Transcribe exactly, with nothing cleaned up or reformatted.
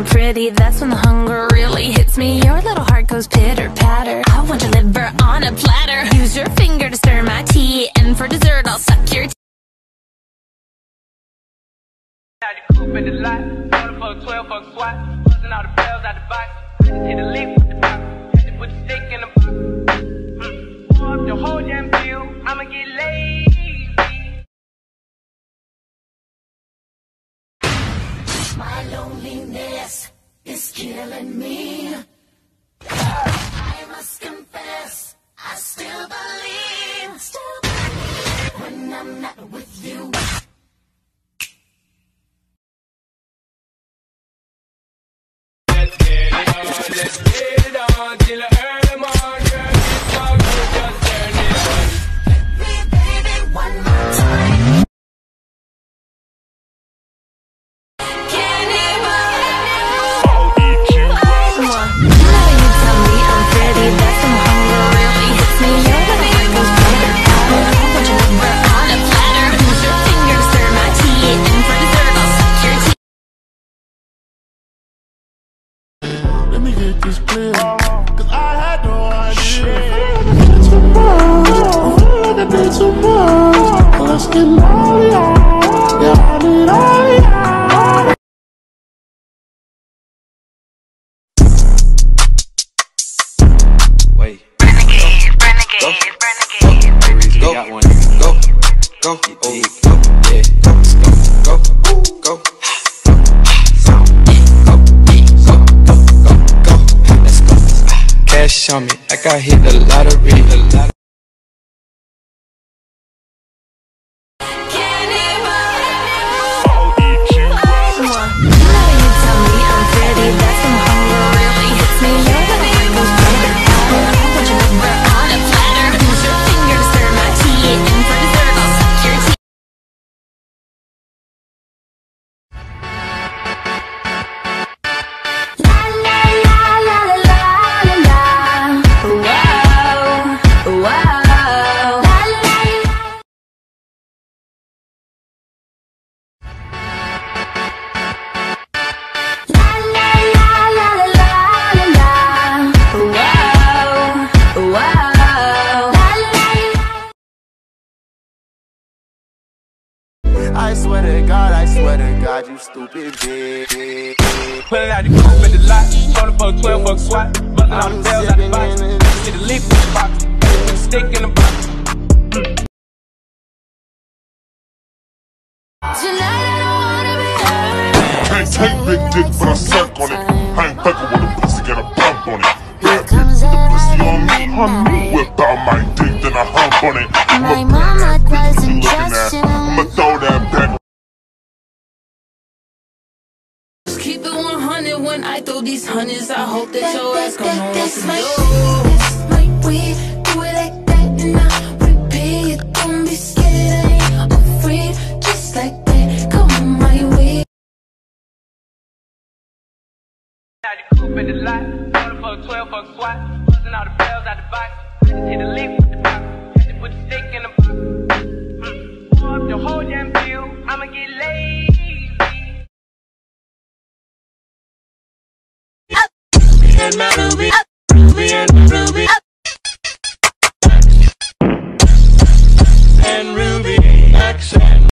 pretty, that's when the hunger really hits me. Your little heart goes pitter-patter. I want your liver on a platter. Use your finger to stir my tea, and for dessert I'll suck your teeth. Out the coupe in the lot, order for a twelve fuck swat, busting all the bells out the box. Hit the leaf with the box, had to put the stick in the box. Mm. Pour up the whole damn bill, I'ma get lazy. My loneliness is killing me. I must confess, I still believe, still believe when I'm not with you. Let's get it on, let's get it on till the early morning. It's all good, just turn it on. Hit me, baby, one more time. Let me get this clear, cause I had no idea. It's too much, I feel like I did too much. Let's get naughty, yeah, I need all yeah. Wait. Renegade, renegade, renegade. Go, got one. Go, go, oh, go, yeah, go, go, go, go. Cash on me, like I hit the lottery, a lot. I swear to God, I swear to God, you stupid bitch. Pulling out the coupe in the lot, order for a twelve fuck swat, busting all the bells out the box. Hit the leaf with the box, put the stick in the box. Tonight I don't wanna be hurt. I ain't take big dick, but I suck on it. I ain't fucking with a pussy, get a bump on it. Here comes The that pussy on me, I on me. Whip out my dick, then I hump on it. My I'ma mama bitch doesn't you looking trust at. you. I'ma throw that back. Keep it one hundred when I throw these hundreds. I hope that your ass gon' know what This to might do. be, this might we do it like that and I repeat. Don't be scared, I ain't afraid. Just like that, come on my way. Out the coupe in the lot, order for a twelve fuck swat, busting all the bells out the box. Hit the leaf with the box, had to put the stick in the box. Mm. Pour up the whole damn bill, I'ma get lazy. And my Ruby, Ruby and Ruby, and Ruby, action.